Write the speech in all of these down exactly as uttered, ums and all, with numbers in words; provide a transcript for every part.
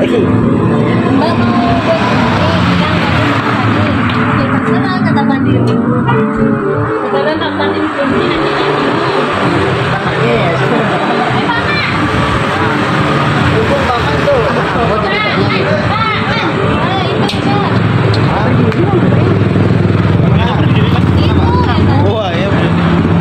sih? Mbak mau buat ini bilang tadi ya terserah kata Pandit. Sekarang tak Pandit kunci nanti Tangannya ya. eh paman Hukum paman tuh. Oh, jadi eh itu juga Wah, ya bener.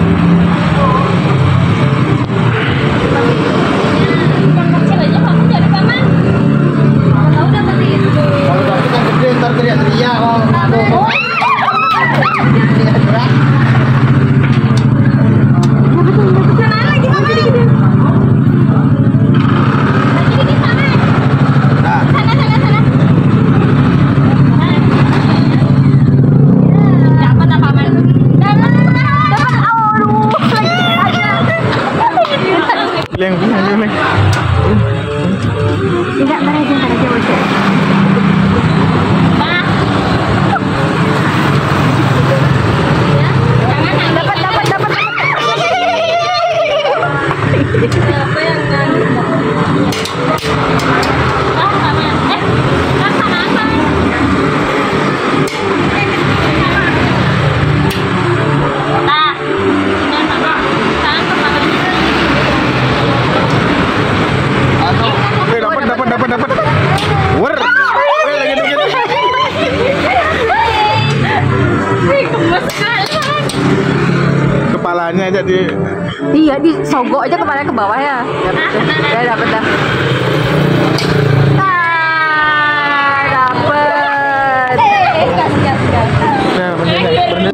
yang kecil aja kamu jadi paman tahu dapat itu kalau tapi kan gede ntar teriak-teriak kalau aduh. oh Teriak-teriak. sana lagi paman lagi dikit paman Nah, sana sana sana dapat apa paman dapat dapat aduh Leng, leng, leng. tidak mereka aja bocor Pak ya jangan dapat dapat dapat siapa yang nangis ah sama eh kan sama apa nah ini sama tangkap mamanya Eh, dapat, dapat, dapat, dapat. Wer. Eh, lagi dikit. Wih, gemes sekali. Kepalanya aja di Iya, di sogok aja kepala ke bawah ya. Ya dapat dah. Ah, dapat. Eh, gas, gas, gas. Nah, bener, bener.